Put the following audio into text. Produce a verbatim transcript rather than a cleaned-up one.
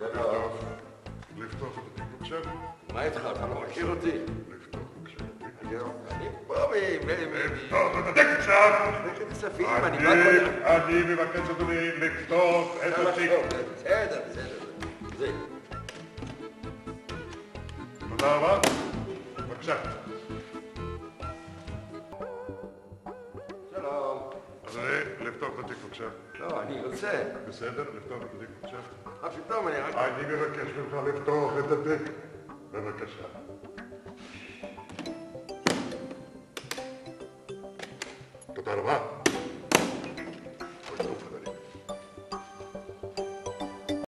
לפתוח, לפתוח את התיק בבקשה. מה איתך? אתה לא מכיר אותי? לפתוח בבקשה את התיק. אני פה מ... לפתוח את התיק עכשיו! מחלקת כספים, אני בא קודם. אני מבקש אדוני לפתוח את התיק. בסדר, בסדר. זה. תודה רבה. בבקשה. שלום. אדוני, לפתוח את התיק בבקשה. לא, אני יוצא. בסדר, לפתוח את התיק בבקשה. מה פתאום, אני רק... אני מבקש ממך לפתוח את התיק. בבקשה. תודה רבה.